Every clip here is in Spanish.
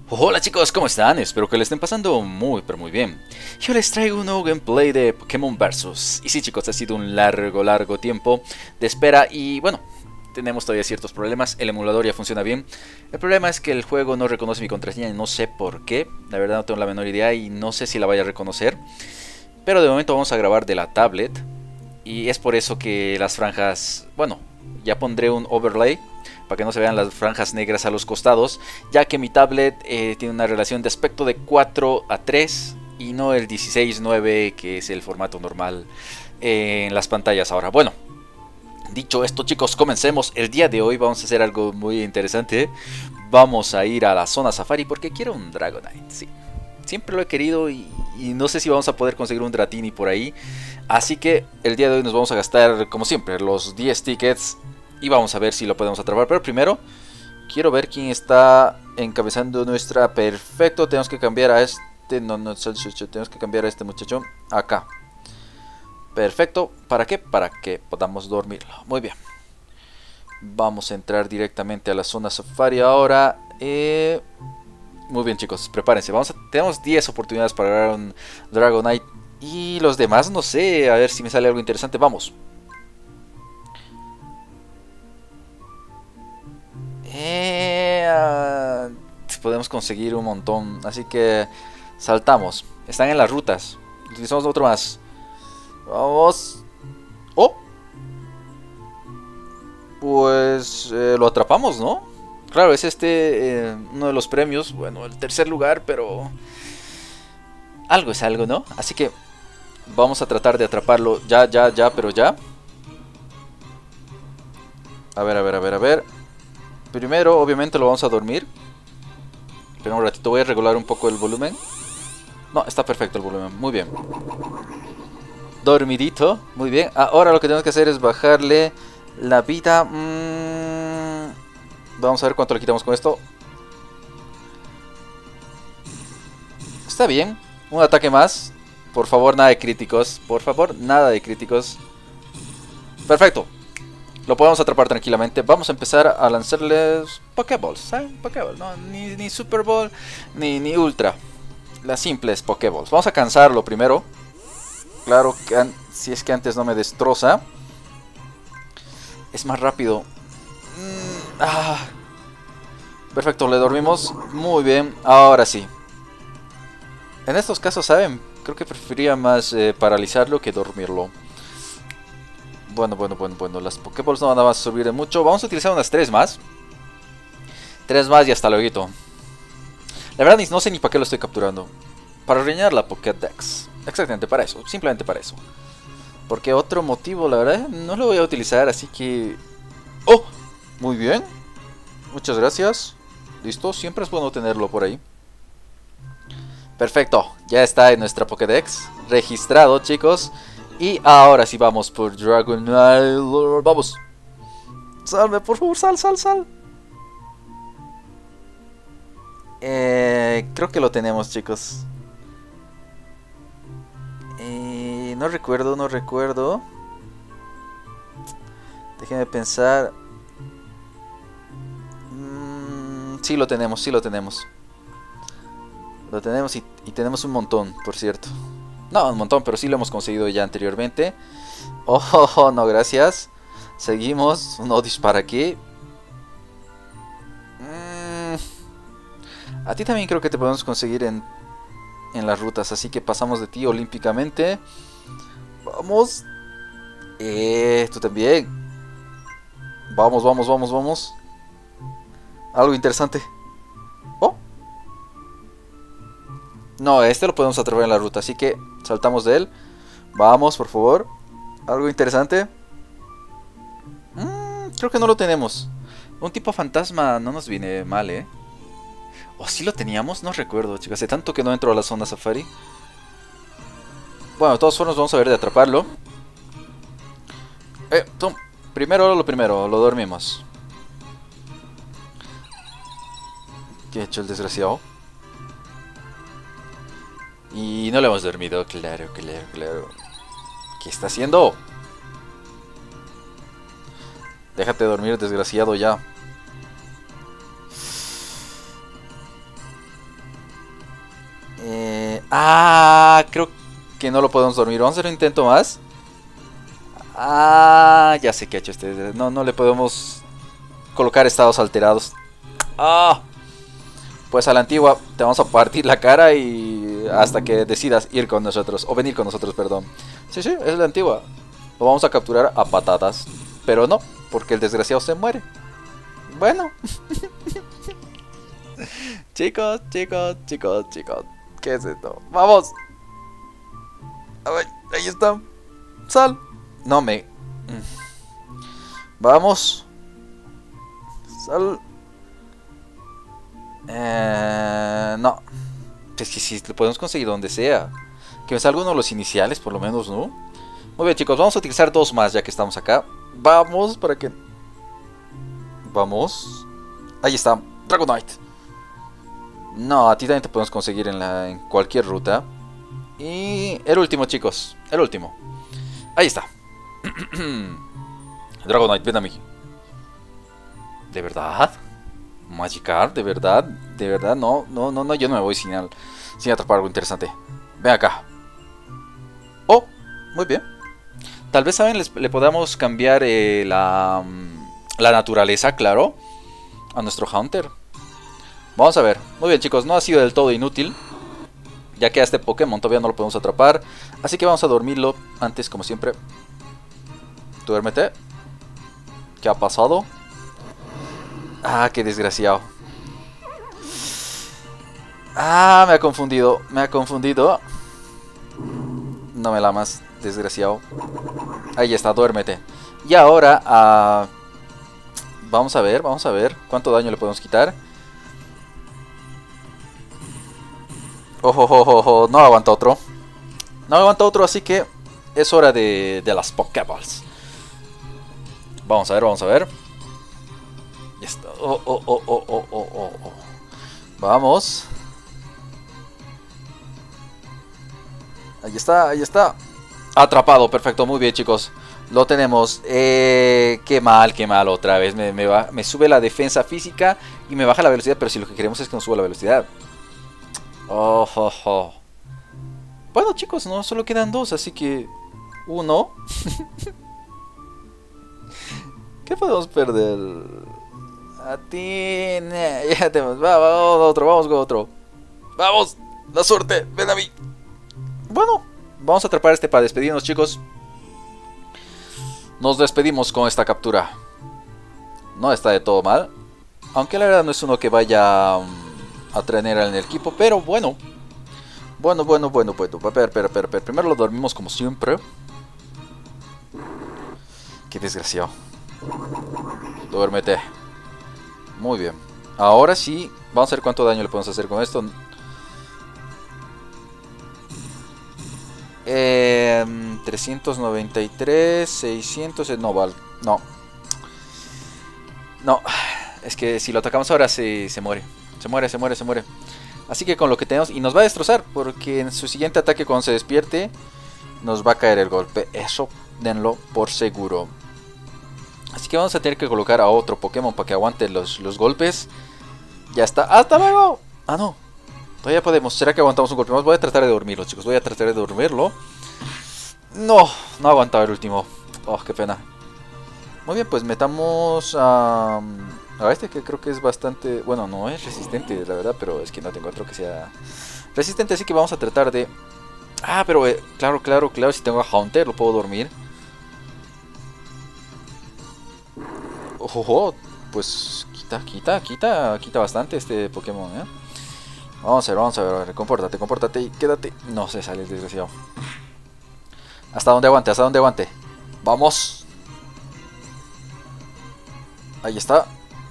Hola chicos, ¿cómo están? Espero que le estén pasando muy pero muy bien. Yo les traigo un nuevo gameplay de Pokémon Versus. Y sí chicos, ha sido un largo tiempo de espera y bueno, tenemos todavía ciertos problemas. El emulador ya funciona bien. El problema es que el juego no reconoce mi contraseña y no sé por qué. La verdad no tengo la menor idea y no sé si la vaya a reconocer. Pero de momento vamos a grabar de la tablet. Y es por eso que las franjas, bueno, ya pondré un overlay para que no se vean las franjas negras a los costados, ya que mi tablet tiene una relación de aspecto de 4:3 y no el 16:9 que es el formato normal en las pantallas ahora. Bueno, dicho esto chicos, comencemos. El día de hoy vamos a hacer algo muy interesante. Vamos a ir a la zona safari porque quiero un Dragonite, sí. Siempre lo he querido y no sé si vamos a poder conseguir un Dratini por ahí. Así que el día de hoy nos vamos a gastar, como siempre, los 10 tickets. Y vamos a ver si lo podemos atrapar. Pero primero, quiero ver quién está encabezando nuestra... Perfecto, tenemos que cambiar a este... No, tenemos que cambiar a este muchacho. Acá. Perfecto, ¿para qué? Para que podamos dormirlo. Muy bien. Vamos a entrar directamente a la zona safari ahora. Muy bien chicos, prepárense. Tenemos 10 oportunidades para agarrar un Dragonite. Y los demás, no sé, a ver si me sale algo interesante. Vamos. Podemos conseguir un montón. Así que saltamos. Están en las rutas. Utilizamos otro más. Vamos. Oh. Pues lo atrapamos, ¿no? Claro, es uno de los premios. Bueno, el tercer lugar, pero algo es algo, ¿no? Así que vamos a tratar de atraparlo. Ya, pero ya. A ver. Primero, obviamente, lo vamos a dormir. Pero un ratito voy a regular un poco el volumen. No, está perfecto el volumen, muy bien. Dormidito, muy bien. Ahora lo que tenemos que hacer es bajarle la vida. Vamos a ver cuánto le quitamos con esto. Está bien, un ataque más. Por favor, nada de críticos. Por favor, nada de críticos. Perfecto. Lo podemos atrapar tranquilamente. Vamos a empezar a lanzarles Pokéballs, ¿saben? Pokéballs, no, ni Super Ball, ni Ultra. Las simples Pokéballs. Vamos a cansarlo primero. Claro que si es que antes no me destroza. Es más rápido. Perfecto, le dormimos. Muy bien, ahora sí. En estos casos, ¿saben? Creo que preferiría más paralizarlo que dormirlo. Bueno, las Pokéballs no van a subir de mucho. Vamos a utilizar unas 3 más. 3 más y hasta luego. La verdad no sé ni para qué lo estoy capturando. Para rellenar la Pokédex. Exactamente, para eso. Simplemente para eso. Porque otro motivo, la verdad, no lo voy a utilizar, así que... ¡Oh! Muy bien. Muchas gracias. Listo, siempre es bueno tenerlo por ahí. Perfecto, ya está en nuestra Pokédex. Registrado, chicos. Y ahora sí vamos por Dragonite. Vamos. Salve, por favor, sal. Creo que lo tenemos, chicos. No recuerdo. Déjenme pensar. Sí lo tenemos. Lo tenemos y tenemos un montón, por cierto. No, un montón, pero sí lo hemos conseguido ya anteriormente. Oh, no, gracias. Seguimos. No dispara aquí. A ti también creo que te podemos conseguir en las rutas. Así que pasamos de ti olímpicamente. Vamos. Tú también. Vamos. Algo interesante. Oh. No, este lo podemos atrapar en la ruta. Así que saltamos de él. Vamos, por favor. Algo interesante. Creo que no lo tenemos. Un tipo fantasma no nos viene mal, ¿eh? ¿O sí lo teníamos? No recuerdo, chicos. Hace tanto que no entro a la zona safari. Bueno, de todas formas vamos a ver de atraparlo. Primero, lo dormimos. ¿Qué ha hecho el desgraciado? Y no lo hemos dormido, claro. ¿Qué está haciendo? Déjate dormir, desgraciado, ya. Creo que no lo podemos dormir. Vamos a hacer un intento más. Ya sé qué ha hecho este. No le podemos colocar estados alterados. Pues a la antigua te vamos a partir la cara y hasta que decidas ir con nosotros. O venir con nosotros, perdón. Sí, es la antigua. Lo vamos a capturar a patadas. Pero no, porque el desgraciado se muere. Bueno. Chicos. ¿Qué es esto? ¡Vamos! A ver, ahí está. Sal. No me... Vamos. Sal. No. Es que si lo podemos conseguir donde sea. Que me salga uno de los iniciales, por lo menos, ¿no? Muy bien, chicos. Vamos a utilizar dos más ya que estamos acá. Vamos, para que... Vamos. Ahí está. Dragonite. No, a ti también te podemos conseguir en cualquier ruta. Y el último, chicos. El último. Ahí está. Dragonite, ven a mí. ¿De verdad? Magikarp, ¿de verdad? ¿De verdad? No, yo no me voy sin atrapar algo interesante. Ven acá. Oh, muy bien. Tal vez, ¿saben? Le podamos cambiar la naturaleza, claro, a nuestro Haunter. Vamos a ver. Muy bien, chicos, no ha sido del todo inútil, ya que a este Pokémon todavía no lo podemos atrapar. Así que vamos a dormirlo antes, como siempre. Duérmete. ¿Qué ha pasado? Qué desgraciado. Me ha confundido. No me lamas, desgraciado. Ahí está, duérmete. Y ahora, vamos a ver cuánto daño le podemos quitar. No aguanta otro. Así que es hora de las Pokéballs. Vamos a ver. Ya está. Vamos. Ahí está. Atrapado, perfecto, muy bien, chicos. Lo tenemos. Qué mal otra vez. Me sube la defensa física y me baja la velocidad, pero si lo que queremos es que nos suba la velocidad. Bueno, chicos, no solo quedan dos, así que... Uno. ¿Qué podemos perder? A ti... Ya tenemos. Vamos con otro. Vamos, la suerte, ven a mí. Bueno, vamos a atrapar este para despedirnos, chicos. Nos despedimos con esta captura. No está de todo mal. Aunque la verdad no es uno que vaya a tener en el equipo, pero bueno. Bueno. A ver. Primero lo dormimos como siempre. Qué desgraciado. Duérmete. Muy bien. Ahora sí, vamos a ver cuánto daño le podemos hacer con esto. 393, 600... No. Es que si lo atacamos ahora se muere. Se muere. Así que con lo que tenemos... Y nos va a destrozar, porque en su siguiente ataque, cuando se despierte, nos va a caer el golpe. Eso denlo por seguro. Así que vamos a tener que colocar a otro Pokémon para que aguante los golpes. Ya está. ¡Hasta luego! No. Todavía podemos. ¿Será que aguantamos un golpe más? Voy a tratar de dormirlo, chicos. No aguantaba el último. Qué pena. Muy bien, pues metamos a este, que creo que es bastante... Bueno, no es resistente, la verdad, pero es que no tengo otro que sea resistente. Así que vamos a tratar de... pero claro, si tengo a Haunter lo puedo dormir. Pues quita bastante este Pokémon, ¿eh? Vamos a ver, compórtate y quédate. No se sale el desgraciado. Hasta donde aguante. Vamos. Ahí está.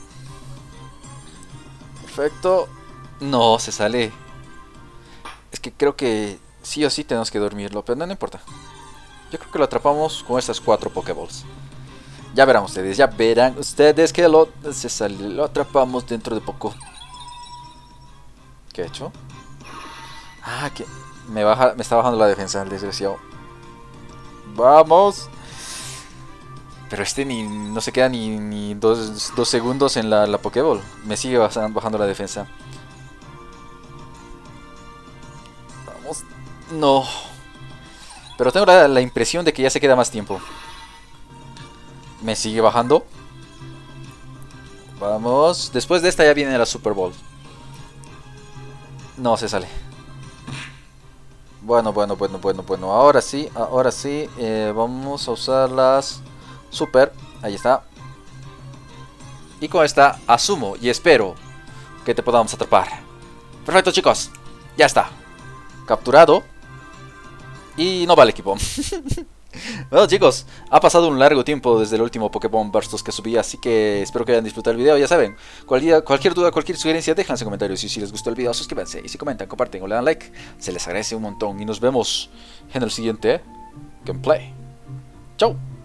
Perfecto. No, se sale. Es que creo que sí o sí tenemos que dormirlo, pero no importa. Yo creo que lo atrapamos con estas 4 Pokéballs. Ya verán ustedes que lo atrapamos dentro de poco. ¿Qué he hecho? Que me está bajando la defensa, el desgraciado. Vamos. Pero este no se queda ni 2 segundos en la Pokéball. Me sigue bajando la defensa. No. Pero tengo la impresión de que ya se queda más tiempo. Me sigue bajando. Vamos. Después de esta ya viene la Super Bowl. No se sale. Bueno. Ahora sí. Vamos a usar las Super. Ahí está. Y con esta asumo y espero que te podamos atrapar. Perfecto, chicos. Ya está. Capturado. Y no vale, equipo. Bueno, chicos, ha pasado un largo tiempo desde el último Pokémon Versus que subí, así que espero que hayan disfrutado el video. Ya saben, cualquier duda, cualquier sugerencia, déjense en comentarios. Y si les gustó el video, suscríbanse. Y si comentan, comparten o le dan like, se les agradece un montón. Y nos vemos en el siguiente gameplay. Chau.